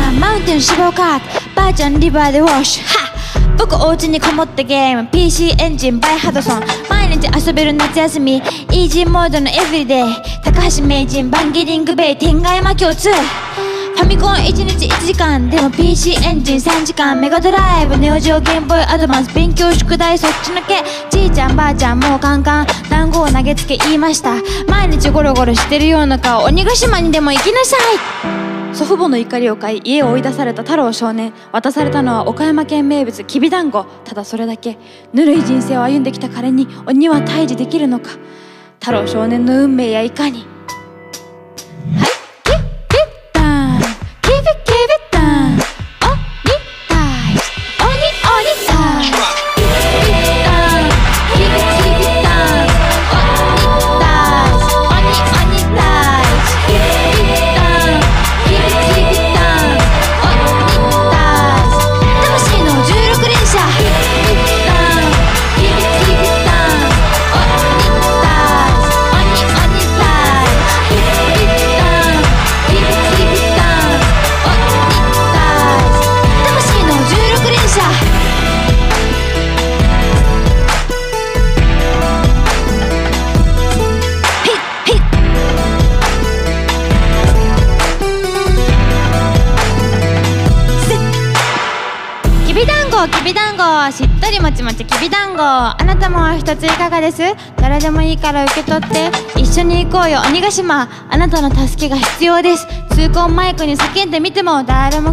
マウンテン脂肪カートばあちゃんリバーでウォッシュは僕お家にこもったゲーム PC エンジン by ハドソン毎日遊べる夏休みイージーモードのエブリデイ高橋名人バンギリングベイ天外魔境2ファミコン1日1時間でも PC エンジン3時間メガドライブネオジオゲームボーイアドバンス勉強宿題そっちのけじいちゃんばあちゃんもうカンカン団子を投げつけ言いました毎日ゴロゴロしてるような顔鬼ヶ島にでも行きなさい祖父母の怒りを買い家を追い出された太郎少年渡されたのは岡山県名物きびだんごただそれだけぬるい人生を歩んできた彼に鬼は退治できるのか太郎少年の運命やいかにきびだんごしっとりもちもちきびだんごあなたも一ついかがです誰でもいいから受け取って一緒に行こうよ鬼ヶ島あなたの助けが必要です痛恨マイクに叫んでみても誰も